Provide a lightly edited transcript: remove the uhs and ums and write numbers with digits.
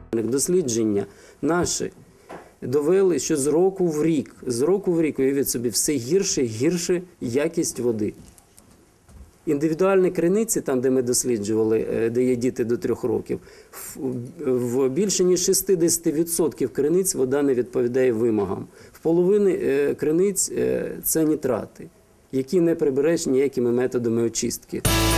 Дослідження наші довели, що з року в рік, уявіть собі, все гірше і гірше якість води. Індивідуальні криниці, там, де ми досліджували, де є діти до 3 років, в більше ніж 60% криниць вода не відповідає вимогам. В половині криниць це нітрати, які не прибереш ніякими методами очистки.